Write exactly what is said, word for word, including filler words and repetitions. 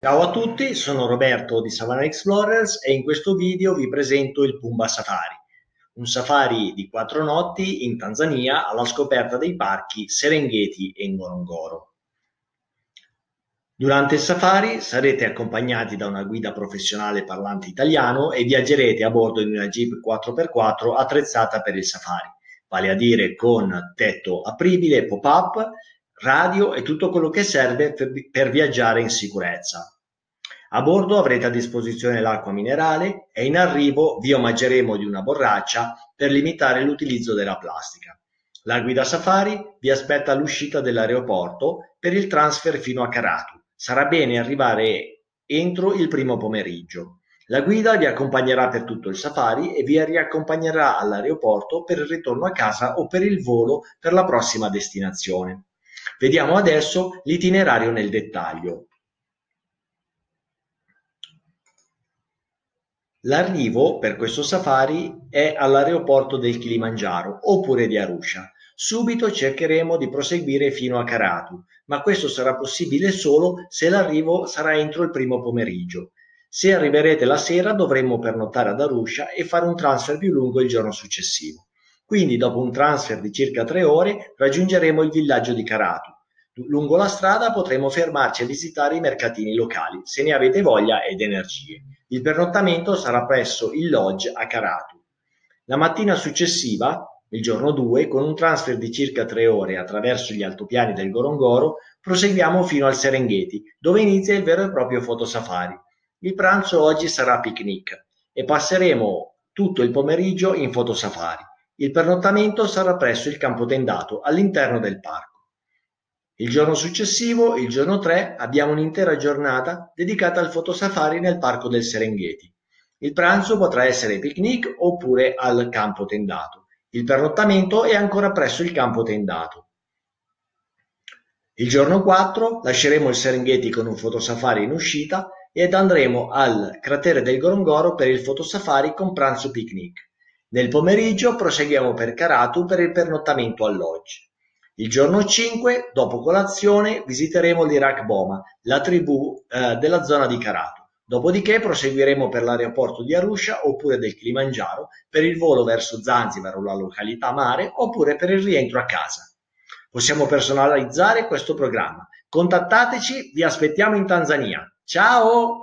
Ciao a tutti, sono Roberto di Savannah Explorers e in questo video vi presento il Pumba Safari, un safari di quattro notti in Tanzania alla scoperta dei parchi Serengeti e Ngorongoro. Durante il safari sarete accompagnati da una guida professionale parlante italiano e viaggerete a bordo di una Jeep quattro per quattro attrezzata per il safari, vale a dire con tetto apribile, pop-up, radio e tutto quello che serve per, per viaggiare in sicurezza. A bordo avrete a disposizione l'acqua minerale e in arrivo vi omaggeremo di una borraccia per limitare l'utilizzo della plastica. La guida safari vi aspetta all'uscita dell'aeroporto per il transfer fino a Karatu. Sarà bene arrivare entro il primo pomeriggio. La guida vi accompagnerà per tutto il safari e vi riaccompagnerà all'aeroporto per il ritorno a casa o per il volo per la prossima destinazione. Vediamo adesso l'itinerario nel dettaglio. L'arrivo per questo safari è all'aeroporto del Kilimangiaro oppure di Arusha. Subito cercheremo di proseguire fino a Karatu, ma questo sarà possibile solo se l'arrivo sarà entro il primo pomeriggio. Se arriverete la sera dovremmo pernottare ad Arusha e fare un transfer più lungo il giorno successivo. Quindi dopo un transfer di circa tre ore raggiungeremo il villaggio di Karatu. Lungo la strada potremo fermarci a visitare i mercatini locali, se ne avete voglia ed energie. Il pernottamento sarà presso il lodge a Karatu. La mattina successiva, il giorno due, con un transfer di circa tre ore attraverso gli altopiani del Gorongoro, proseguiamo fino al Serengeti, dove inizia il vero e proprio fotosafari. Il pranzo oggi sarà picnic e passeremo tutto il pomeriggio in fotosafari. Il pernottamento sarà presso il campo tendato all'interno del parco. Il giorno successivo, il giorno tre, abbiamo un'intera giornata dedicata al fotosafari nel parco del Serengeti. Il pranzo potrà essere picnic oppure al campo tendato. Il pernottamento è ancora presso il campo tendato. Il giorno quattro lasceremo il Serengeti con un fotosafari in uscita ed andremo al cratere del Gorongoro per il fotosafari con pranzo picnic. Nel pomeriggio proseguiamo per Karatu per il pernottamento al lodge. Il giorno cinque, dopo colazione, visiteremo l'Iraq Boma, la tribù eh, della zona di Karatu. Dopodiché proseguiremo per l'aeroporto di Arusha oppure del Kilimangiaro per il volo verso Zanzibar o la località mare oppure per il rientro a casa. Possiamo personalizzare questo programma. Contattateci, vi aspettiamo in Tanzania. Ciao!